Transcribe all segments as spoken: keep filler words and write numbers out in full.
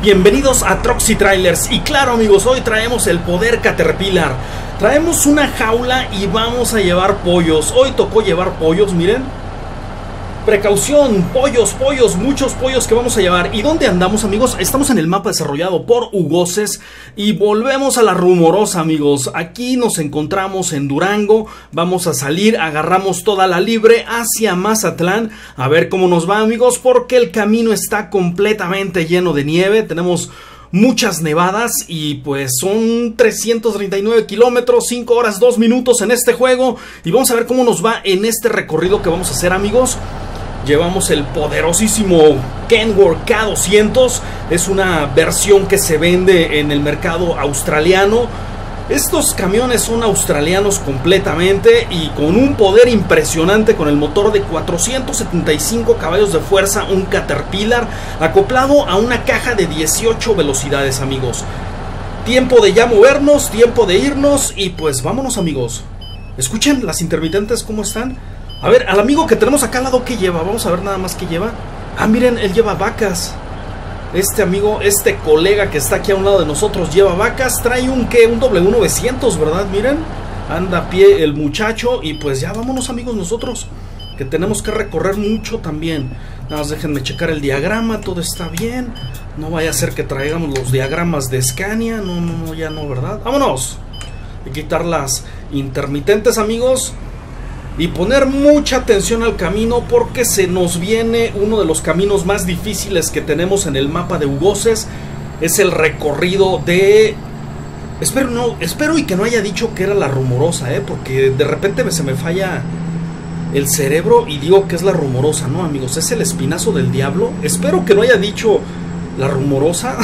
Bienvenidos a Trucks y Trailers. Y claro amigos, hoy traemos el poder Caterpillar. Traemos una jaula y vamos a llevar pollos. Hoy tocó llevar pollos, miren. Precaución, pollos, pollos, muchos pollos que vamos a llevar. ¿Y dónde andamos amigos? Estamos en el mapa desarrollado por Ugoses. Y volvemos a la rumorosa amigos. Aquí nos encontramos en Durango. Vamos a salir, agarramos toda la libre hacia Mazatlán. A ver cómo nos va amigos, porque el camino está completamente lleno de nieve. Tenemos muchas nevadas y pues son trescientos treinta y nueve kilómetros, cinco horas, dos minutos en este juego. Y vamos a ver cómo nos va en este recorrido que vamos a hacer amigos. Llevamos el poderosísimo Kenworth K doscientos. Es una versión que se vende en el mercado australiano. Estos camiones son australianos completamente y con un poder impresionante, con el motor de cuatrocientos setenta y cinco caballos de fuerza, un Caterpillar acoplado a una caja de dieciocho velocidades amigos. Tiempo de ya movernos, tiempo de irnos y pues vámonos amigos. Escuchen las intermitentes cómo están. A ver, al amigo que tenemos acá al lado, ¿qué lleva? Vamos a ver nada más qué lleva. Ah, miren, él lleva vacas. Este amigo, este colega que está aquí a un lado de nosotros lleva vacas. Trae un, ¿qué? Un W novecientos, ¿verdad? Miren, anda a pie el muchacho. Y pues ya vámonos amigos nosotros, que tenemos que recorrer mucho también. Nada más déjenme checar el diagrama, todo está bien. No vaya a ser que traigamos los diagramas de Scania. No, no, no, ya no, ¿verdad? Vámonos. Hay que quitar las intermitentes amigos. Y poner mucha atención al camino porque se nos viene uno de los caminos más difíciles que tenemos en el mapa de Ugoses. Es el recorrido de... Espero, no, espero y que no haya dicho que era la rumorosa, ¿eh? Porque de repente me, se me falla el cerebro y digo que es la rumorosa, ¿no amigos? Es el espinazo del diablo. Espero que no haya dicho la rumorosa.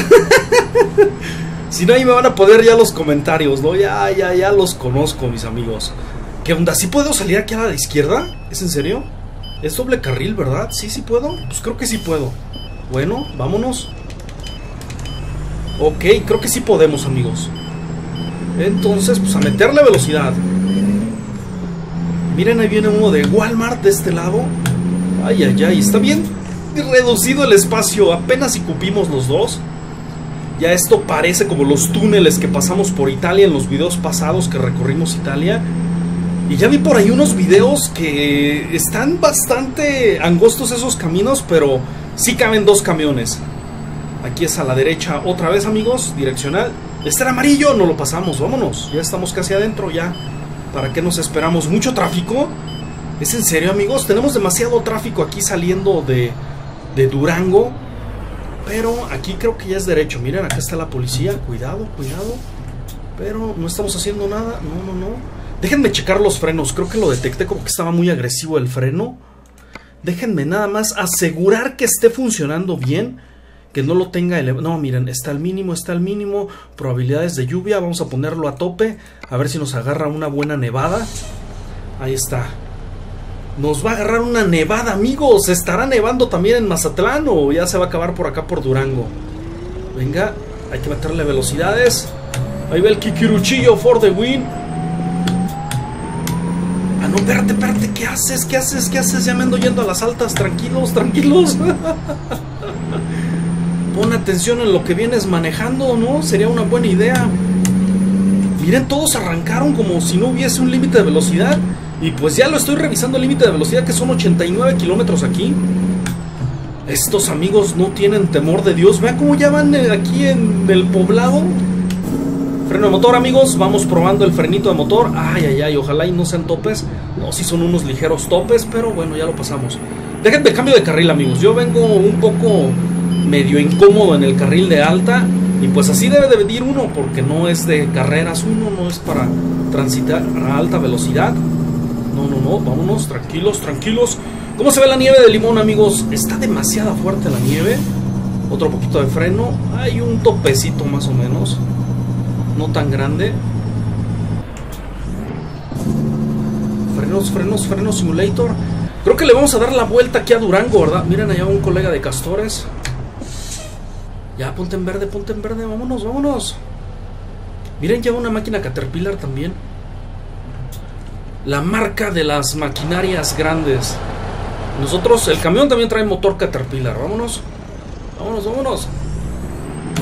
Si no, ahí me van a poner ya los comentarios, ¿no? Ya, ya, ya los conozco mis amigos. ¿Qué onda? ¿Sí puedo salir aquí a la izquierda? ¿Es en serio? Es doble carril, ¿verdad? ¿Sí, sí puedo? Pues creo que sí puedo. Bueno, vámonos. Ok, creo que sí podemos, amigos. Entonces, pues a meterle velocidad. Miren, ahí viene uno de Walmart de este lado. Ay, ay, ay, está bien reducido el espacio. Apenas si cupimos los dos. Ya esto parece como los túneles que pasamos por Italia en los videos pasados que recorrimos Italia. Y ya vi por ahí unos videos que están bastante angostos esos caminos, pero sí caben dos camiones. Aquí es a la derecha otra vez amigos, direccional. Este era amarillo, no lo pasamos, vámonos. Ya estamos casi adentro, ya. ¿Para qué nos esperamos? ¿Mucho tráfico? ¿Es en serio amigos? Tenemos demasiado tráfico aquí saliendo de, de Durango. Pero aquí creo que ya es derecho. Miren, acá está la policía, cuidado, cuidado. Pero no estamos haciendo nada, no, no, no. Déjenme checar los frenos, creo que lo detecté como que estaba muy agresivo el freno. Déjenme nada más asegurar que esté funcionando bien, que no lo tenga elevado. No, miren, está al mínimo, está al mínimo. Probabilidades de lluvia, vamos a ponerlo a tope. A ver si nos agarra una buena nevada. Ahí está. Nos va a agarrar una nevada, amigos. ¿Estará nevando también en Mazatlán o ya se va a acabar por acá por Durango? Venga, hay que meterle velocidades. Ahí va el Kikiruchillo for the win. Ah, no, espérate, espérate, ¿qué haces? ¿Qué haces? ¿Qué haces? Ya me ando yendo a las altas, tranquilos, tranquilos. Pon atención en lo que vienes manejando, ¿no? Sería una buena idea. Miren, todos arrancaron como si no hubiese un límite de velocidad. Y pues ya lo estoy revisando el límite de velocidad, que son ochenta y nueve kilómetros aquí. Estos amigos no tienen temor de Dios. Vean cómo ya van aquí en el poblado. Freno de motor amigos, vamos probando el frenito de motor. Ay, ay, ay, ojalá y no sean topes. No, sí son unos ligeros topes, pero bueno, ya lo pasamos. Déjenme cambio de carril amigos. Yo vengo un poco medio incómodo en el carril de alta. Y pues así debe de ir uno, porque no es de carreras uno, no es para transitar a alta velocidad. No, no, no, vámonos, tranquilos, tranquilos. ¿Cómo se ve la nieve de Limón amigos? Está demasiado fuerte la nieve. Otro poquito de freno. Hay un topecito más o menos, no tan grande. Frenos, frenos, frenos simulator. Creo que le vamos a dar la vuelta aquí a Durango, ¿verdad? Miren, allá un colega de Castores. Ya, ponte en verde, ponte en verde, vámonos, vámonos. Miren, lleva una máquina Caterpillar también. La marca de las maquinarias grandes. Nosotros, el camión también trae motor Caterpillar, vámonos. Vámonos, vámonos.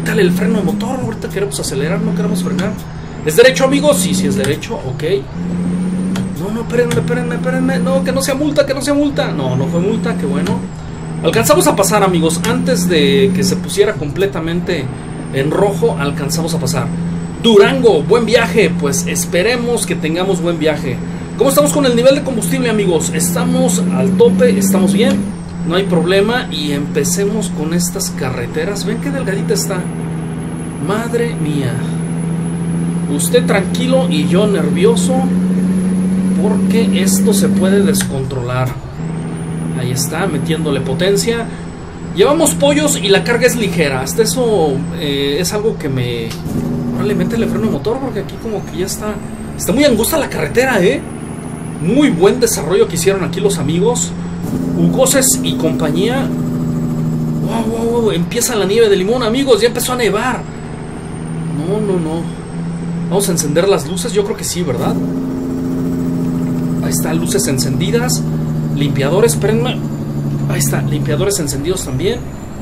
quítale el freno de motor. Ahorita queremos acelerar, no queremos frenar. ¿Es derecho, amigos? Sí, sí es derecho, ok. No, no, espérenme, espérenme, espérenme. No, que no sea multa, que no sea multa. No, no fue multa, qué bueno. Alcanzamos a pasar, amigos. Antes de que se pusiera completamente en rojo, alcanzamos a pasar. Durango, buen viaje. Pues esperemos que tengamos buen viaje. ¿Cómo estamos con el nivel de combustible, amigos? Estamos al tope, estamos bien, no hay problema. Y empecemos con estas carreteras. Ven qué delgadita está. Madre mía. Usted tranquilo y yo nervioso, porque esto se puede descontrolar. Ahí está, metiéndole potencia. Llevamos pollos y la carga es ligera. Hasta eso eh, es algo que me... Probablemente le freno el motor, porque aquí como que ya está... Está muy angosta la carretera, ¿eh? Muy buen desarrollo que hicieron aquí los amigos Hugoses y compañía. Wow, wow, wow. Empieza la nieve de limón, amigos. Ya empezó a nevar. No, no, no. Vamos a encender las luces, yo creo que sí, ¿verdad? Ahí está, luces encendidas. Limpiadores, espérenme. Ahí está, limpiadores encendidos también.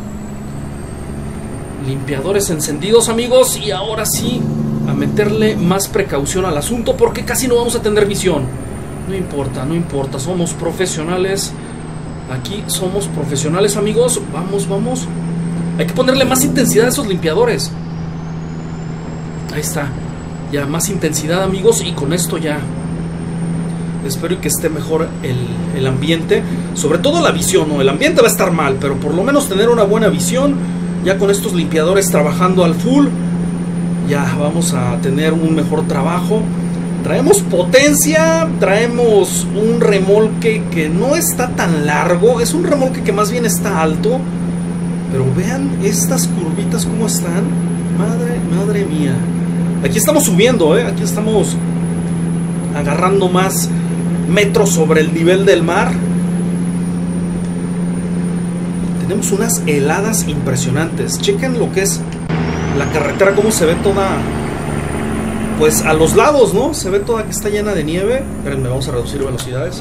Limpiadores encendidos, amigos. Y ahora sí, a meterle más precaución al asunto, porque casi no vamos a tener visión. No importa, no importa, somos profesionales. Aquí somos profesionales, amigos. Vamos, vamos. Hay que ponerle más intensidad a esos limpiadores. Ahí está. Ya más intensidad, amigos, y con esto ya espero que esté mejor el, el ambiente, sobre todo la visión, ¿no? El ambiente va a estar mal, pero por lo menos tener una buena visión. Ya con estos limpiadores trabajando al full, ya vamos a tener un mejor trabajo. Traemos potencia, traemos un remolque que no está tan largo, es un remolque que más bien está alto, pero vean estas curvitas cómo están. Madre, madre mía. Aquí estamos subiendo, ¿eh? Aquí estamos agarrando más metros sobre el nivel del mar. Tenemos unas heladas impresionantes. Chequen lo que es la carretera, cómo se ve toda, pues a los lados, ¿no? Se ve toda que está llena de nieve. Espérenme, vamos a reducir velocidades.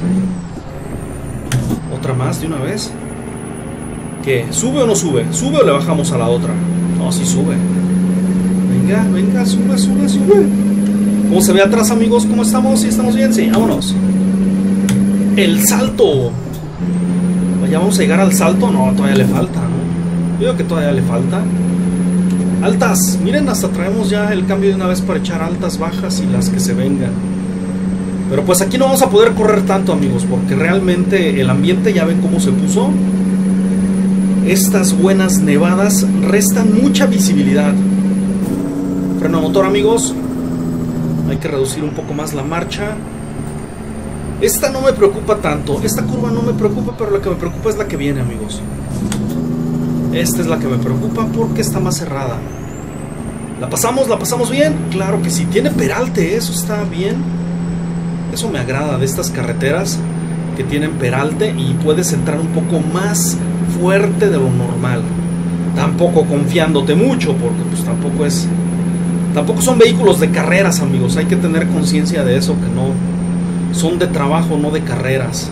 Otra más de una vez. ¿Qué? ¿Sube o no sube? ¿Sube o le bajamos a la otra? No, sí sube. Venga, venga, sube, sube, sube. ¿Cómo se ve atrás, amigos? ¿Cómo estamos? ¿Sí estamos bien? Sí, vámonos. El salto. ¿Ya vamos a llegar al salto? No, todavía le falta, ¿no? Yo creo que todavía le falta. Altas, miren, hasta traemos ya el cambio de una vez para echar altas, bajas y las que se vengan. Pero pues aquí no vamos a poder correr tanto, amigos, porque realmente el ambiente, ya ven cómo se puso. Estas buenas nevadas restan mucha visibilidad. Freno a motor, amigos. Hay que reducir un poco más la marcha. Esta no me preocupa tanto. Esta curva no me preocupa, pero la que me preocupa es la que viene, amigos. Esta es la que me preocupa porque está más cerrada. ¿La pasamos? ¿La pasamos bien? Claro que sí. Tiene peralte, eso está bien. Eso me agrada de estas carreteras que tienen peralte y puedes entrar un poco más fuerte de lo normal. Tampoco confiándote mucho, porque pues tampoco es... Tampoco son vehículos de carreras, amigos. Hay que tener conciencia de eso, que no... Son de trabajo, no de carreras.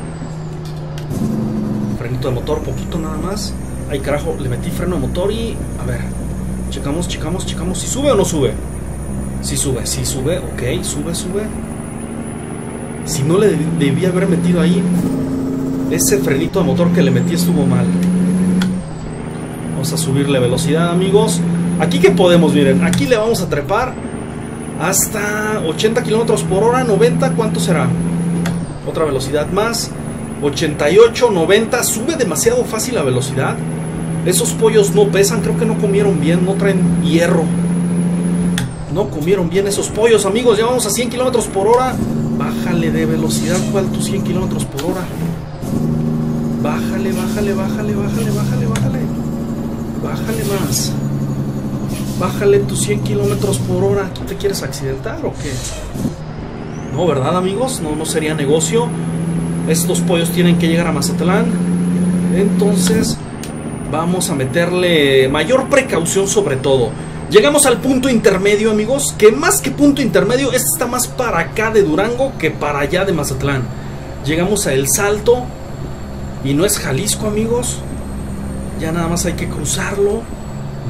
Frenito de motor, poquito nada más. Ay, carajo, le metí freno de motor y... A ver, checamos, checamos, checamos. ¿Si sube o no sube? Si sube, si sube, ok, sube, sube. Si no le debía haber metido ahí. Ese frenito de motor que le metí estuvo mal. Vamos a subirle velocidad, amigos. Aquí que podemos, miren, aquí le vamos a trepar hasta ochenta kilómetros por hora, noventa, ¿cuánto será? Otra velocidad más, ochenta y ocho, noventa, sube demasiado fácil la velocidad. Esos pollos no pesan, creo que no comieron bien, no traen hierro. No comieron bien esos pollos, amigos, ya vamos a cien kilómetros por hora. Bájale de velocidad, ¿cuál tu cien kilómetros por hora? Bájale, bájale, bájale, bájale, bájale, bájale. Bájale más. Bájale tus cien kilómetros por hora. ¿Tú te quieres accidentar o qué? No, ¿verdad, amigos? No, no sería negocio. Estos pollos tienen que llegar a Mazatlán. Entonces vamos a meterle mayor precaución sobre todo. Llegamos al punto intermedio, amigos. Que más que punto intermedio, este está más para acá de Durango que para allá de Mazatlán. Llegamos a El Salto. Y no es Jalisco, amigos. Ya nada más hay que cruzarlo.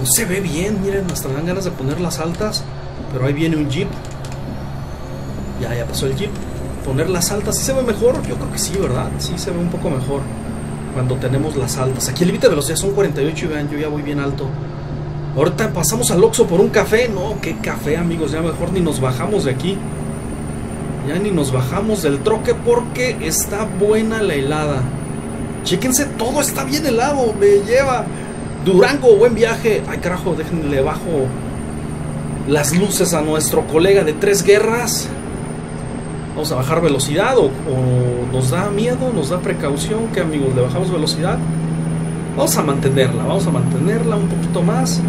No se ve bien, miren, hasta me dan ganas de poner las altas. Pero ahí viene un jeep. Ya, ya pasó el jeep. Poner las altas, ¿sí se ve mejor? Yo creo que sí, ¿verdad? Sí se ve un poco mejor cuando tenemos las altas. Aquí el límite de velocidad son cuarenta y ocho y vean, yo ya voy bien alto. Ahorita pasamos al Oxxo por un café. No, qué café, amigos, ya mejor ni nos bajamos de aquí. Ya ni nos bajamos del troque porque está buena la helada. Chéquense, todo está bien helado. Me lleva Durango, buen viaje. Ay, carajo, déjenle bajo las luces a nuestro colega de Tres Guerras. Vamos a bajar velocidad o, o nos da miedo, nos da precaución. ¿Qué, amigos? ¿Le bajamos velocidad? Vamos a mantenerla, vamos a mantenerla un poquito más.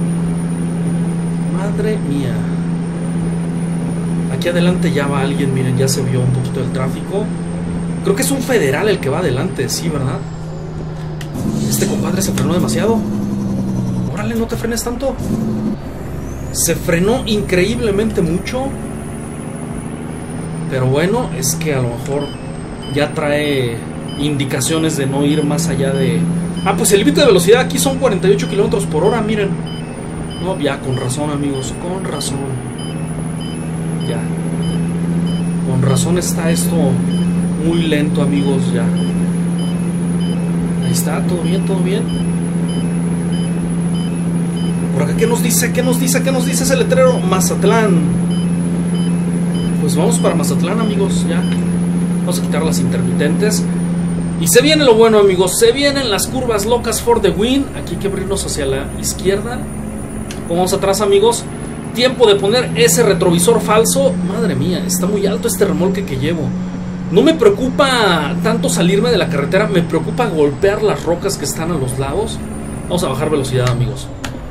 Madre mía. Aquí adelante ya va alguien, miren, ya se vio un poquito el tráfico. Creo que es un federal el que va adelante, sí, ¿verdad? Este compadre se frenó demasiado. Órale, no te frenes tanto. Se frenó increíblemente mucho. Pero bueno, es que a lo mejor ya trae indicaciones de no ir más allá de... Ah, pues el límite de velocidad aquí son cuarenta y ocho kilómetros por hora, miren. No, ya, con razón, amigos, con razón. Ya. Con razón está esto muy lento, amigos, ya. Ahí está, todo bien, todo bien. Por acá, ¿qué nos dice? ¿Qué nos dice? ¿Qué nos dice ese letrero? Mazatlán. Pues vamos para Mazatlán, amigos, ya. Vamos a quitar las intermitentes. Y se viene lo bueno, amigos. Se vienen las curvas locas for the win. Aquí hay que abrirnos hacia la izquierda. Vamos atrás, amigos. Tiempo de poner ese retrovisor falso. Madre mía, está muy alto este remolque que llevo. No me preocupa tanto salirme de la carretera. Me preocupa golpear las rocas que están a los lados. Vamos a bajar velocidad, amigos.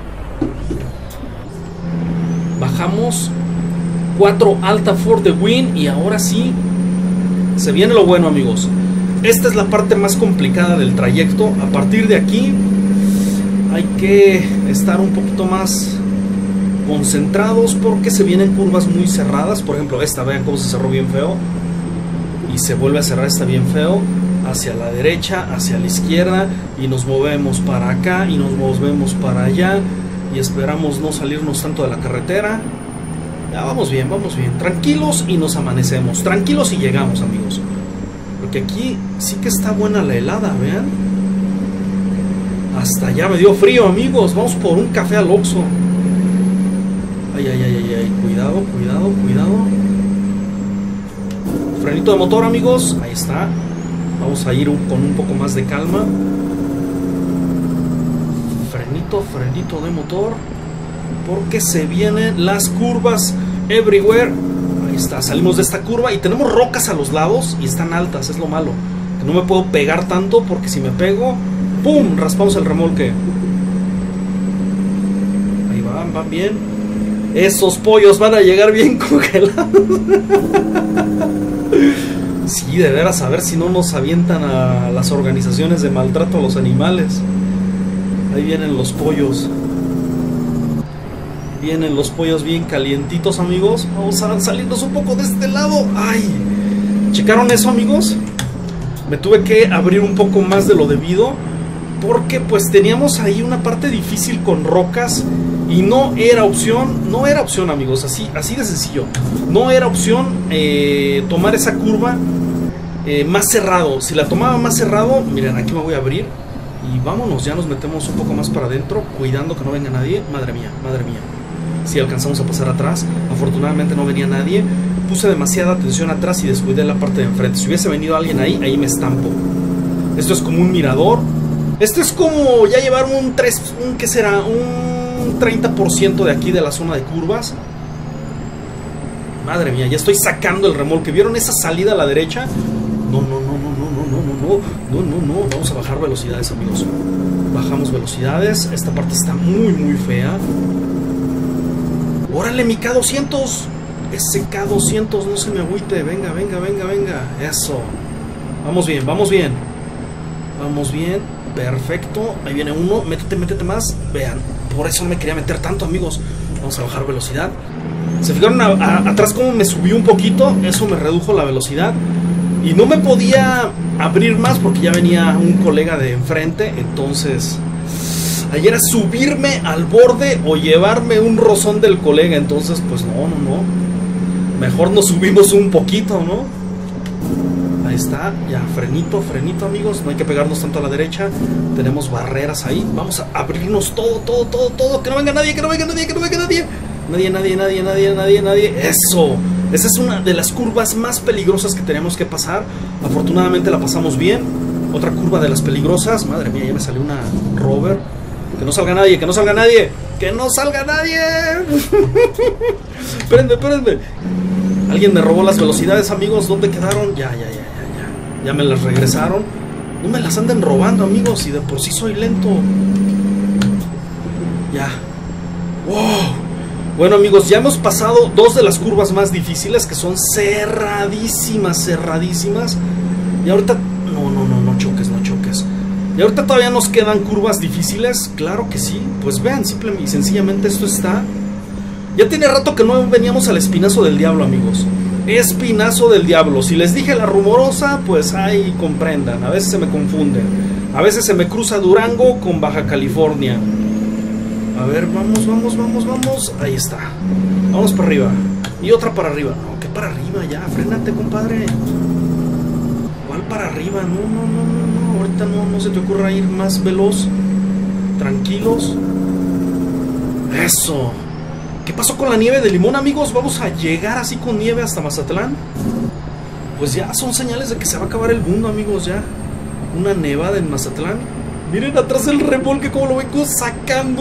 Bajamos. cuatro alta for the win. Y ahora sí se viene lo bueno, amigos. Esta es la parte más complicada del trayecto. A partir de aquí hay que estar un poquito más concentrados porque se vienen curvas muy cerradas. Por ejemplo esta, vean cómo se cerró bien feo. Y se vuelve a cerrar esta bien feo. Hacia la derecha, hacia la izquierda. Y nos movemos para acá y nos movemos para allá. Y esperamos no salirnos tanto de la carretera. Ya vamos bien, vamos bien. Tranquilos y nos amanecemos. Tranquilos y llegamos, amigos. Porque aquí sí que está buena la helada, vean. Hasta ya me dio frío, amigos. Vamos por un café al Oxxo. Ay, ay, ay, ay, ay. Cuidado, cuidado, cuidado. Frenito de motor, amigos. Ahí está. Vamos a ir con un poco más de calma. Frenito, frenito de motor. Porque se vienen las curvas everywhere. Ahí está, salimos de esta curva y tenemos rocas a los lados y están altas, es lo malo. Que no me puedo pegar tanto porque si me pego, ¡pum!, raspamos el remolque. Ahí van, van bien. Esos pollos van a llegar bien congelados. Sí, de veras, a ver si no nos avientan a las organizaciones de maltrato a los animales. Ahí vienen los pollos. Vienen los pollos bien calientitos, amigos. Vamos a salirnos un poco de este lado. ¡Ay! ¿Checaron eso, amigos? Me tuve que abrir un poco más de lo debido porque pues teníamos ahí una parte difícil con rocas y no era opción, no era opción, amigos, así, así de sencillo. No era opción eh, tomar esa curva eh, más cerrado. Si la tomaba más cerrado, miren, aquí me voy a abrir y vámonos, ya nos metemos un poco más para adentro, cuidando que no venga nadie. Madre mía, madre mía. Si alcanzamos a pasar atrás, afortunadamente no venía nadie. Puse demasiada atención atrás y descuidé la parte de enfrente. Si hubiese venido alguien ahí, ahí me estampo. Esto es como un mirador. Esto es como ya llevar un tres, un, ¿qué será? Un treinta por ciento de aquí de la zona de curvas. Madre mía, ya estoy sacando el remolque. ¿Vieron esa salida a la derecha? No, no, no, no, no, no, no, no, no, no, no. Vamos a bajar velocidades, amigos. Bajamos velocidades. Esta parte está muy, muy fea. ¡Órale, mi K doscientos! Ese K doscientos, no se me agüite. Venga, venga, venga, venga. Eso. Vamos bien, vamos bien. Vamos bien. Perfecto. Ahí viene uno. Métete, métete más. Vean. Por eso no me quería meter tanto, amigos. Vamos a bajar velocidad. ¿Se fijaron a, a, atrás cómo me subió un poquito? Eso me redujo la velocidad. Y no me podía abrir más porque ya venía un colega de enfrente. Entonces... Ayer era subirme al borde o llevarme un rozón del colega. Entonces, pues no, no, no. Mejor nos subimos un poquito, ¿no? Ahí está, ya, frenito, frenito, amigos. No hay que pegarnos tanto a la derecha. Tenemos barreras ahí. Vamos a abrirnos todo, todo, todo, todo. Que no venga nadie, que no venga nadie, que no venga nadie. Nadie, nadie, nadie, nadie, nadie, nadie. ¡Eso! Esa es una de las curvas más peligrosas que tenemos que pasar. Afortunadamente la pasamos bien. Otra curva de las peligrosas. Madre mía, ya me salió una Rover. Que no salga nadie, que no salga nadie. ¡Que no salga nadie! Espérenme, espérenme. Alguien me robó las velocidades, amigos. ¿Dónde quedaron? Ya, ya, ya, ya, ya. Ya me las regresaron. No me las anden robando, amigos. Y de por sí soy lento. Ya. ¡Wow! Bueno, amigos, ya hemos pasado dos de las curvas más difíciles, que son cerradísimas, cerradísimas. Y ahorita... No, no, no, no choques, no choques. Y ahorita todavía nos quedan curvas difíciles. Claro que sí. Pues vean, simplemente y sencillamente esto está... Ya tiene rato que no veníamos al Espinazo del Diablo, amigos. Espinazo del Diablo. Si les dije la Rumorosa, pues ahí comprendan. A veces se me confunden. A veces se me cruza Durango con Baja California. A ver, vamos, vamos, vamos, vamos. Ahí está. Vamos para arriba. Y otra para arriba. No, ¿qué para arriba ya? Frénate, compadre. ¿Cuál para arriba? No, no, no, no, no. Ahorita no, no se te ocurra ir más veloz. Tranquilos. Eso. ¿Qué pasó con la nieve de Limón, amigos? ¿Vamos a llegar así con nieve hasta Mazatlán? Pues ya son señales de que se va a acabar el mundo, amigos, ya. Una nevada en Mazatlán. Miren atrás el remolque como lo vengo sacando.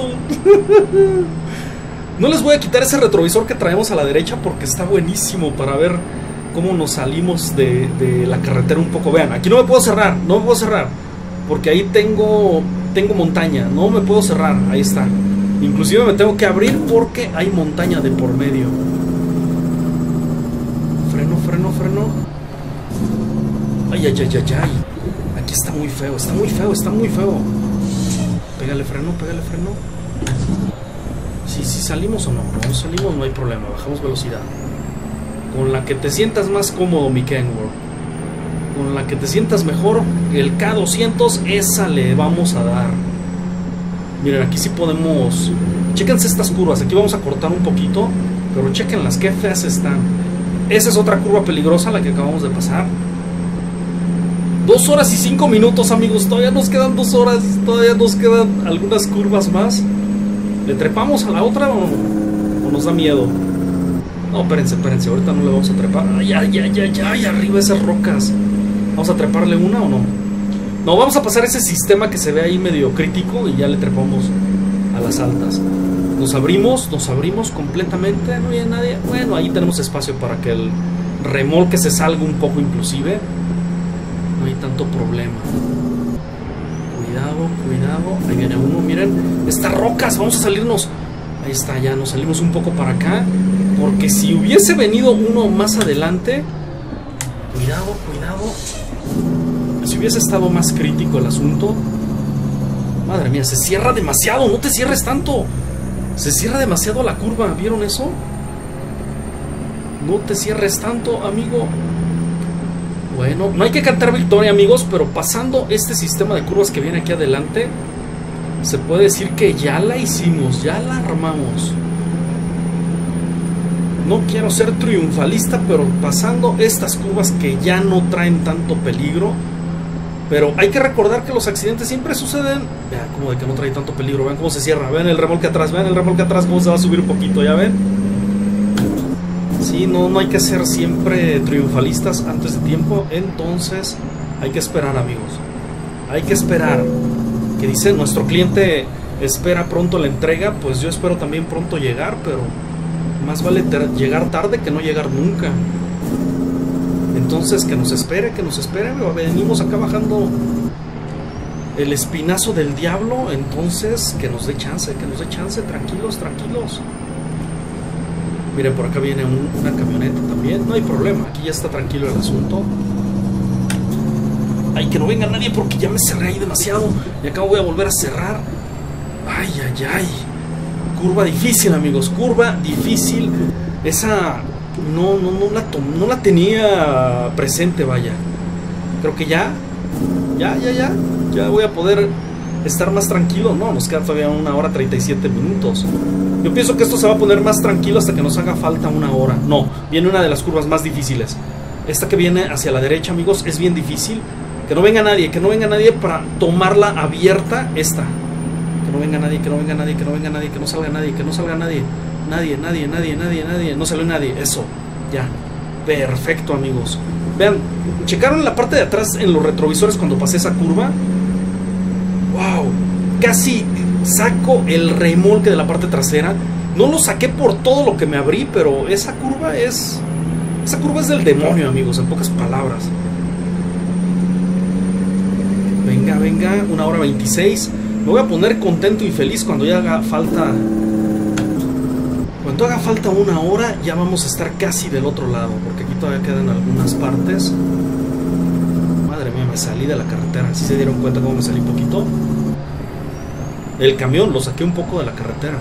No les voy a quitar ese retrovisor que traemos a la derecha porque está buenísimo para ver cómo nos salimos de, de la carretera un poco. Vean, aquí no me puedo cerrar, no me puedo cerrar porque ahí tengo, tengo montaña. No me puedo cerrar, ahí está. Inclusive me tengo que abrir porque hay montaña de por medio. Freno, freno, freno. Ay, ay, ay, ay, ay. Aquí está muy feo, está muy feo, está muy feo. Pégale freno, pégale freno. Si sí, sí, salimos o no. No salimos, no hay problema, bajamos velocidad. Con la que te sientas más cómodo, mi Kenworth. Con la que te sientas mejor, el K doscientos, esa le vamos a dar. Miren, aquí sí podemos... Chéquense estas curvas, aquí vamos a cortar un poquito, pero chequenlas, qué feas están. Esa es otra curva peligrosa, la que acabamos de pasar. Dos horas y cinco minutos, amigos. Todavía nos quedan dos horas. Todavía nos quedan algunas curvas más. ¿Le trepamos a la otra o, o nos da miedo? No, espérense, espérense. Ahorita no le vamos a trepar. Ay, ay, ay, ay, ay, arriba esas rocas. ¿Vamos a treparle una o no? No, vamos a pasar ese sistema que se ve ahí medio crítico y ya le trepamos a las altas. Nos abrimos, nos abrimos completamente. No hay nadie. Bueno, ahí tenemos espacio para que el remolque se salga un poco inclusive. No hay tanto problema. Cuidado, cuidado. Ahí viene uno, miren. Estas rocas, vamos a salirnos. Ahí está, ya nos salimos un poco para acá. Porque si hubiese venido uno más adelante. Cuidado, cuidado. Si hubiese estado más crítico el asunto. Madre mía, se cierra demasiado. No te cierres tanto. Se cierra demasiado la curva. ¿Vieron eso? No te cierres tanto, amigo. Bueno, no hay que cantar victoria, amigos, pero pasando este sistema de curvas que viene aquí adelante, se puede decir que ya la hicimos, ya la armamos. No quiero ser triunfalista, pero pasando estas curvas que ya no traen tanto peligro, pero hay que recordar que los accidentes siempre suceden. Vean como de que no trae tanto peligro, vean cómo se cierra, vean el remolque atrás, vean el remolque atrás, cómo se va a subir un poquito, ¿ya ven? Sí, no, no hay que ser siempre triunfalistas antes de tiempo. Entonces hay que esperar, amigos. Hay que esperar. Que dice nuestro cliente espera pronto la entrega. Pues yo espero también pronto llegar, pero más vale llegar tarde que no llegar nunca. Entonces que nos espere, que nos espere. Venimos acá bajando el Espinazo del Diablo. Entonces que nos dé chance, que nos dé chance. Tranquilos, tranquilos. Miren, por acá viene un, una camioneta también. No hay problema, aquí ya está tranquilo el asunto. Ay, que no venga nadie porque ya me cerré ahí demasiado. Y acá voy a volver a cerrar. Ay, ay, ay. Curva difícil, amigos. Curva difícil. Esa no, no, no, la, no la tenía presente, vaya. Creo que ya. Ya, ya, ya. Ya voy a poder estar más tranquilo. No, nos queda todavía una hora treinta y siete minutos. Yo pienso que esto se va a poner más tranquilo hasta que nos haga falta una hora. No, viene una de las curvas más difíciles. Esta que viene hacia la derecha, amigos, es bien difícil. Que no venga nadie, que no venga nadie para tomarla abierta. Esta. Que no venga nadie, que no venga nadie, que no venga nadie, que no salga nadie, que no salga nadie. Nadie, nadie, nadie, nadie, nadie. No salió nadie. Eso, ya. Perfecto, amigos. Vean, checaron la parte de atrás en los retrovisores cuando pasé esa curva. Wow, casi saco el remolque de la parte trasera. No lo saqué por todo lo que me abrí, pero esa curva es... Esa curva es del demonio, amigos, en pocas palabras. Venga, venga, una hora veintiséis. Me voy a poner contento y feliz cuando ya haga falta... Cuando haga falta una hora, ya vamos a estar casi del otro lado, porque aquí todavía quedan algunas partes. Madre mía, me salí de la carretera. ¿Sí se dieron cuenta cómo me salí un poquito? El camión lo saqué un poco de la carretera.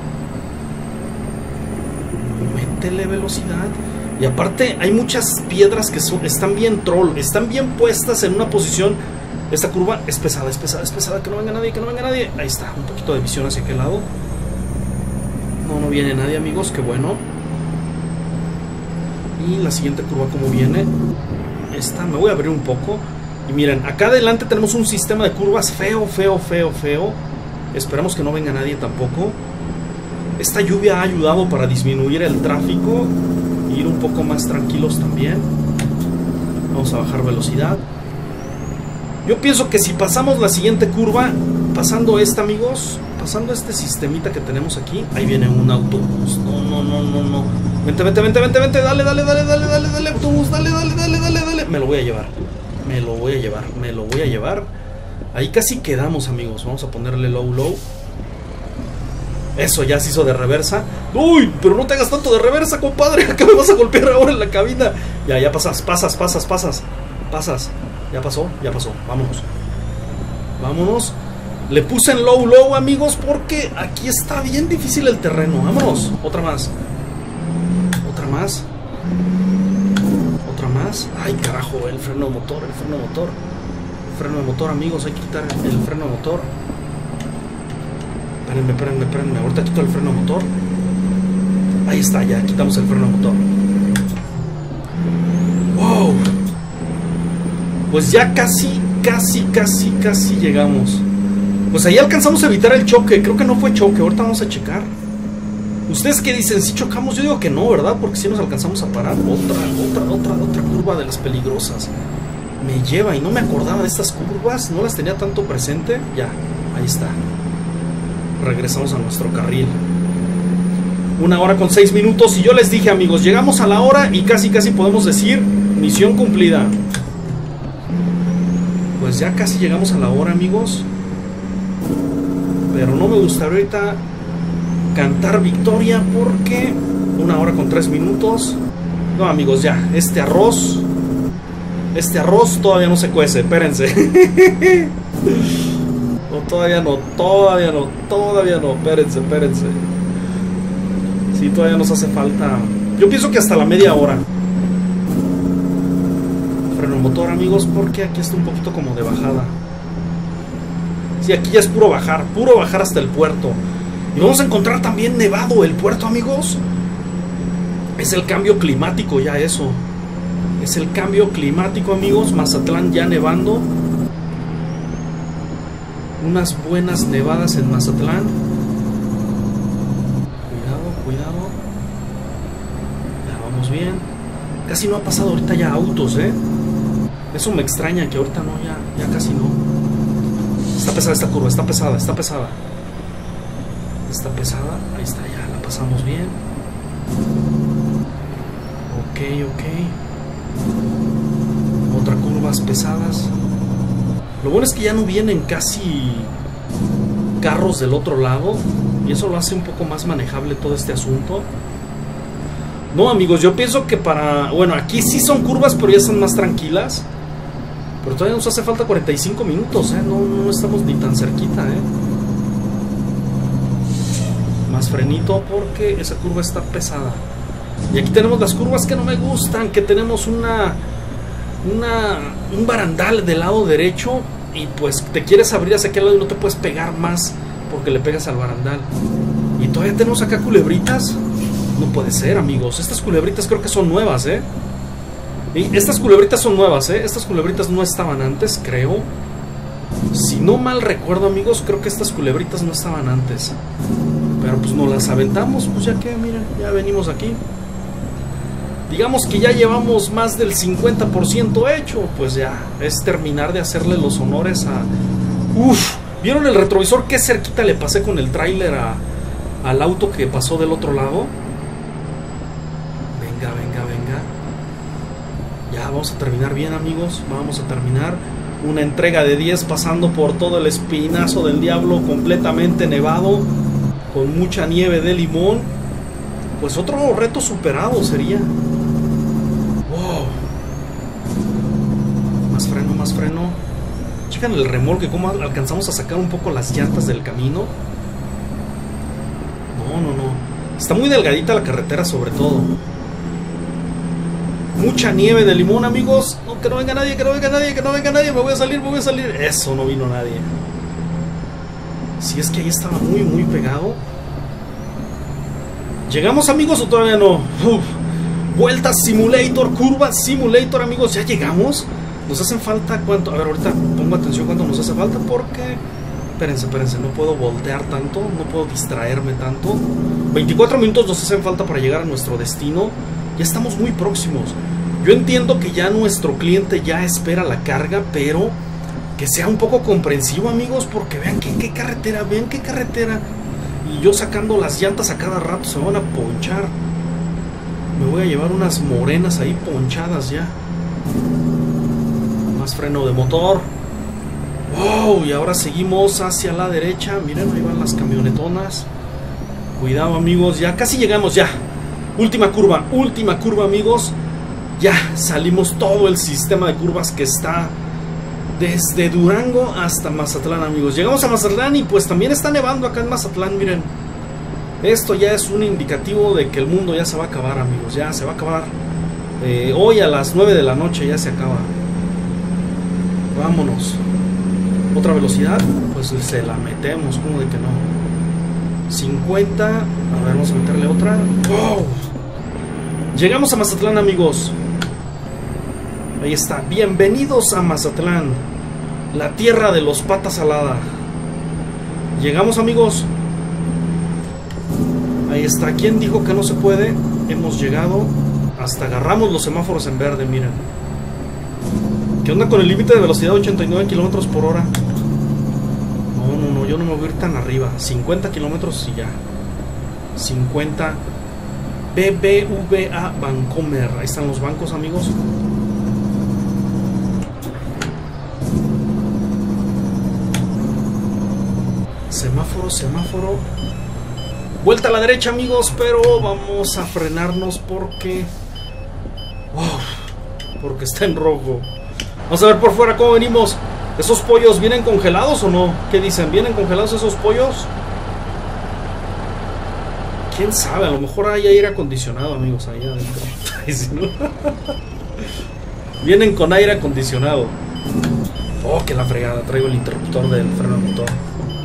Métele velocidad. Y aparte hay muchas piedras que son, están bien troll, están bien puestas en una posición. Esta curva es pesada, es pesada, es pesada. Que no venga nadie, que no venga nadie. Ahí está, un poquito de visión hacia aquel lado. No, no viene nadie, amigos, qué bueno. Y la siguiente curva, ¿cómo viene? Esta, me voy a abrir un poco. Y miren, acá adelante tenemos un sistema de curvas feo, feo, feo, feo. Esperamos que no venga nadie tampoco. Esta lluvia ha ayudado para disminuir el tráfico e ir un poco más tranquilos también. Vamos a bajar velocidad. Yo pienso que si pasamos la siguiente curva, pasando esta, amigos, pasando este sistemita que tenemos aquí, ahí viene un autobús. No, no, no, no, no. Vente, vente, vente, vente, vente, dale, dale, dale, dale, dale, dale, autobús, dale, dale, dale, dale, dale. Me lo voy a llevar, me lo voy a llevar, me lo voy a llevar. Ahí casi quedamos, amigos. Vamos a ponerle low, low. Eso ya se hizo de reversa. Uy, pero no te hagas tanto de reversa, compadre. Acá me vas a golpear ahora en la cabina. Ya, ya pasas, pasas, pasas, pasas. Pasas. Ya pasó, ya pasó. Vámonos. Vámonos. Le puse en low, low, amigos, porque aquí está bien difícil el terreno. Vámonos. Otra más. Otra más. Otra más. Ay, carajo, el freno de motor, el freno de motor. Freno de motor, amigos. Hay que quitar el freno de motor. Espérenme, espérenme, espérenme. Ahorita quito el freno de motor. Ahí está, ya quitamos el freno de motor. Wow. Pues ya casi, casi, casi, casi llegamos. Pues ahí alcanzamos a evitar el choque. Creo que no fue choque, ahorita vamos a checar. ¿Ustedes qué dicen? ¿Si chocamos? Yo digo que no, ¿verdad? Porque si nos alcanzamos a parar. Otra, otra, otra, otra curva de las peligrosas. Me lleva y no me acordaba de estas curvas. No las tenía tanto presente. Ya, ahí está. Regresamos a nuestro carril. Una hora con seis minutos. Y yo les dije, amigos, llegamos a la hora y casi, casi podemos decir misión cumplida. Pues ya casi llegamos a la hora, amigos. Pero no me gustaría ahorita cantar victoria porque una hora con tres minutos. No, amigos, ya. Este arroz Este arroz todavía no se cuece. Espérense. No, todavía no, todavía no, todavía no. Espérense, espérense. Sí, todavía nos hace falta. Yo pienso que hasta la media hora. Freno el motor, amigos, porque aquí está un poquito como de bajada. Sí, aquí ya es puro bajar, puro bajar hasta el puerto. Y vamos a encontrar también nevado el puerto, amigos. Es el cambio climático ya eso. Es el cambio climático, amigos. Mazatlán ya nevando. Unas buenas nevadas en Mazatlán. Cuidado, cuidado. Ya vamos bien. Casi no ha pasado ahorita ya autos, ¿eh? Eso me extraña que ahorita no, ya, ya casi no. Está pesada esta curva, está pesada, está pesada. Está pesada, ahí está, ya la pasamos bien. Ok, ok. Otra curvas pesadas. Lo bueno es que ya no vienen casi carros del otro lado. Y eso lo hace un poco más manejable todo este asunto. No, amigos, yo pienso que para... Bueno, aquí sí son curvas, pero ya son más tranquilas. Pero todavía nos hace falta cuarenta y cinco minutos, ¿eh? No, no estamos ni tan cerquita, ¿eh? Más frenito porque esa curva está pesada. Y aquí tenemos las curvas que no me gustan, que tenemos una... una un barandal del lado derecho y pues te quieres abrir hacia aquel lado y no te puedes pegar más porque le pegas al barandal. Y todavía tenemos acá culebritas. No puede ser, amigos. Estas culebritas creo que son nuevas, ¿eh? Y estas culebritas son nuevas, ¿eh? Estas culebritas no estaban antes, creo. Si no mal recuerdo, amigos, creo que estas culebritas no estaban antes. Pero pues nos las aventamos, pues ya que, miren, ya venimos aquí. Digamos que ya llevamos más del cincuenta por ciento hecho. Pues ya, es terminar de hacerle los honores a... Uf, ¿vieron el retrovisor? Qué cerquita le pasé con el tráiler a... al auto que pasó del otro lado. Venga, venga, venga. Ya, vamos a terminar bien, amigos. Vamos a terminar una entrega de diez pasando por todo el espinazo del diablo, completamente nevado, con mucha nieve de limón. Pues otro reto superado sería. Wow. Más freno, más freno. Checan el remolque, cómo alcanzamos a sacar un poco las llantas del camino. No, no, no. Está muy delgadita la carretera, sobre todo. Mucha nieve de limón, amigos. No, que no venga nadie, que no venga nadie, que no venga nadie. Me voy a salir, me voy a salir. Eso, no vino nadie. Si es que ahí estaba muy, muy pegado. ¿Llegamos, amigos, o todavía no? Uf. Vuelta Simulator, curva Simulator, amigos. ¿Ya llegamos? Nos hacen falta, ¿cuánto? A ver, ahorita pongo atención cuánto nos hace falta, porque... Espérense, espérense, no puedo voltear tanto, no puedo distraerme tanto. veinticuatro minutos nos hacen falta para llegar a nuestro destino. Ya estamos muy próximos. Yo entiendo que ya nuestro cliente ya espera la carga, pero que sea un poco comprensivo, amigos, porque vean qué, qué carretera, vean qué carretera. Y yo sacando las llantas a cada rato se van a ponchar. Me voy a llevar unas morenas ahí ponchadas ya. Más freno de motor. Wow, y ahora seguimos hacia la derecha. Miren, ahí van las camionetonas. Cuidado, amigos, ya casi llegamos ya. Última curva, última curva, amigos. Ya salimos todo el sistema de curvas que está desde Durango hasta Mazatlán, amigos. Llegamos a Mazatlán y pues también está nevando acá en Mazatlán, miren. Esto ya es un indicativo de que el mundo ya se va a acabar, amigos. Ya se va a acabar. Eh, hoy a las nueve de la noche ya se acaba. Vámonos. Otra velocidad, pues se la metemos, como de que no. cincuenta. A ver, vamos a meterle otra. ¡Wow! Llegamos a Mazatlán, amigos. Ahí está. Bienvenidos a Mazatlán, la tierra de los patas salada. Llegamos, amigos. Ahí está. ¿Quién dijo que no se puede? Hemos llegado. Hasta agarramos los semáforos en verde, miren. ¿Qué onda con el límite de velocidad? ochenta y nueve kilómetros por hora. No, no, no, yo no me voy a ir tan arriba. cincuenta kilómetros y ya. cincuenta. B B V A Bancomer. Ahí están los bancos, amigos. Semáforo, semáforo. Vuelta a la derecha, amigos, pero vamos a frenarnos porque... Wow, porque está en rojo. Vamos a ver por fuera cómo venimos. ¿Esos pollos vienen congelados o no? ¿Qué dicen? ¿Vienen congelados esos pollos? ¿Quién sabe? A lo mejor hay aire acondicionado, amigos, ahí adentro. Si no... Vienen con aire acondicionado. Oh, que la fregada. Traigo el interruptor del freno de motor.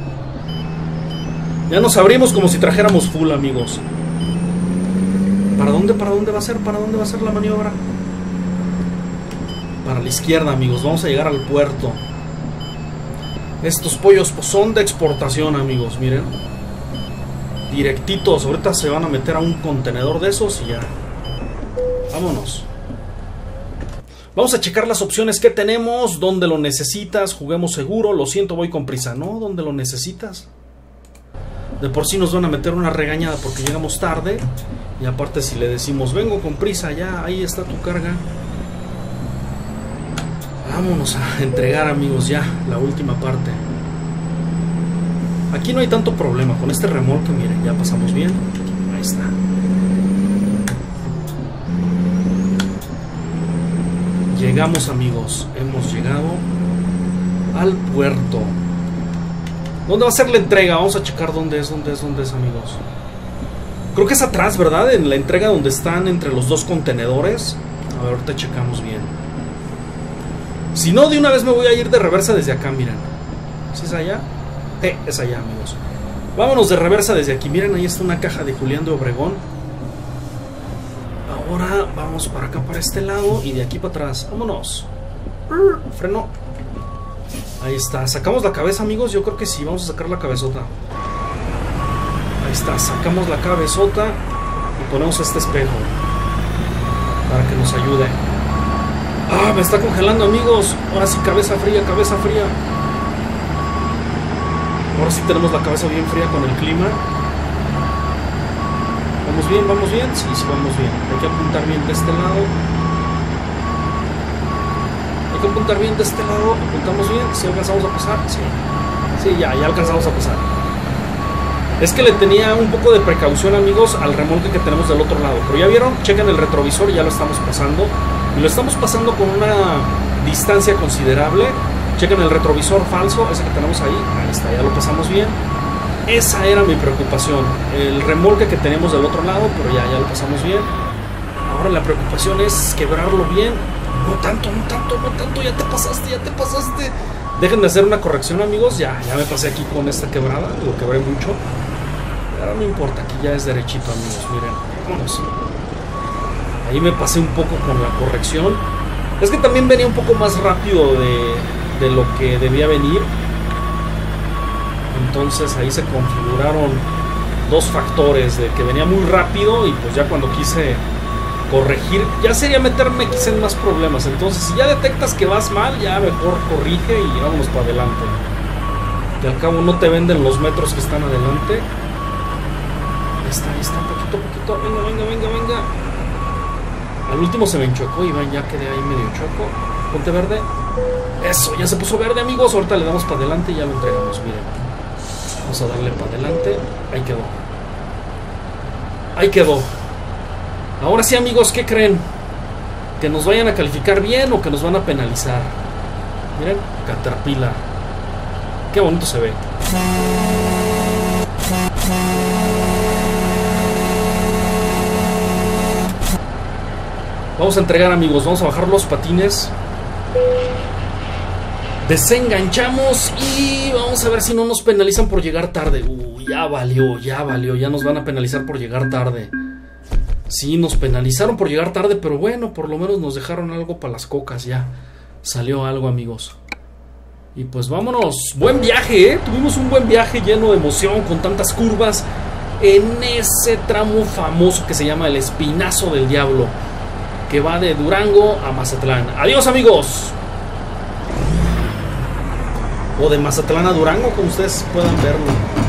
Ya nos abrimos como si trajéramos full, amigos. ¿Para dónde? ¿Para dónde va a ser? ¿Para dónde va a ser la maniobra? Para la izquierda, amigos. Vamos a llegar al puerto. Estos pollos pues, son de exportación, amigos. Miren. Directitos. Ahorita se van a meter a un contenedor de esos y ya. Vámonos. Vamos a checar las opciones que tenemos. ¿Dónde lo necesitas? Juguemos seguro. Lo siento, voy con prisa. ¿No? ¿Dónde lo necesitas? De por sí nos van a meter una regañada porque llegamos tarde. Y aparte si le decimos, vengo con prisa, ya, ahí está tu carga. Vámonos a entregar, amigos, ya, la última parte. Aquí no hay tanto problema. Con este remolque, miren, ya pasamos bien. Ahí está. Llegamos, amigos. Hemos llegado al puerto. ¿Dónde va a ser la entrega? Vamos a checar dónde es, dónde es, dónde es, amigos. Creo que es atrás, ¿verdad? En la entrega donde están entre los dos contenedores. A ver, ahorita checamos bien. Si no, de una vez me voy a ir de reversa desde acá, miren. ¿Sí es allá? Eh, es allá, amigos. Vámonos de reversa desde aquí. Miren, ahí está una caja de Julián de Obregón. Ahora vamos para acá, para este lado. Y de aquí para atrás. Vámonos. Freno. Ahí está. ¿Sacamos la cabeza, amigos? Yo creo que sí. Vamos a sacar la cabezota. Ahí está. Sacamos la cabezota. Y ponemos este espejo. Para que nos ayude. Ah, me está congelando, amigos. Ahora sí, cabeza fría, cabeza fría. Ahora sí tenemos la cabeza bien fría con el clima. ¿Vamos bien? ¿Vamos bien? Sí, sí, vamos bien. Hay que apuntar bien de este lado. Hay que apuntar bien de este lado. Apuntamos bien. ¿Sí alcanzamos a pasar? Sí. Sí, ya, ya alcanzamos a pasar. Es que le tenía un poco de precaución, amigos, al remolque que tenemos del otro lado. Pero ya vieron, chequen el retrovisor y ya lo estamos pasando. Y lo estamos pasando con una distancia considerable. Chequen el retrovisor falso, ese que tenemos ahí. Ahí está, ya lo pasamos bien. Esa era mi preocupación. El remolque que tenemos del otro lado, pero ya, ya lo pasamos bien. Ahora la preocupación es quebrarlo bien. No tanto, no tanto, no tanto. Ya te pasaste, ya te pasaste. Dejen de hacer una corrección, amigos. Ya, ya me pasé aquí con esta quebrada. Lo quebré mucho. Pero no importa, aquí ya es derechito, amigos. Miren, vámonos. Ahí me pasé un poco con la corrección. Es que también venía un poco más rápido de, de lo que debía venir. Entonces ahí se configuraron dos factores. De que venía muy rápido y pues ya cuando quise corregir, ya sería meterme quizá en más problemas. Entonces si ya detectas que vas mal, ya mejor corrige y vámonos para adelante. Que al cabo no te venden los metros que están adelante. Ahí está, ahí está, poquito, poquito. Venga, venga, venga, venga. Al último se me enchocó, Iván, ya quedé ahí medio choco. Ponte verde. Eso, ya se puso verde, amigos. Ahorita le damos para adelante y ya lo entregamos, miren. Vamos a darle para adelante. Ahí quedó. Ahí quedó. Ahora sí, amigos, ¿qué creen? ¿Que nos vayan a calificar bien o que nos van a penalizar? Miren, Caterpillar. Qué bonito se ve. Vamos a entregar, amigos. Vamos a bajar los patines. Desenganchamos y vamos a ver si no nos penalizan por llegar tarde. Uy, ya valió, ya valió. Ya nos van a penalizar por llegar tarde. Sí, nos penalizaron por llegar tarde, pero bueno, por lo menos nos dejaron algo para las cocas. Ya salió algo, amigos. Y pues vámonos. Buen viaje, ¿eh? Tuvimos un buen viaje lleno de emoción, con tantas curvas, en ese tramo famoso que se llama el Espinazo del Diablo, que va de Durango a Mazatlán. Adiós, amigos. O de Mazatlán a Durango, como ustedes puedan verlo.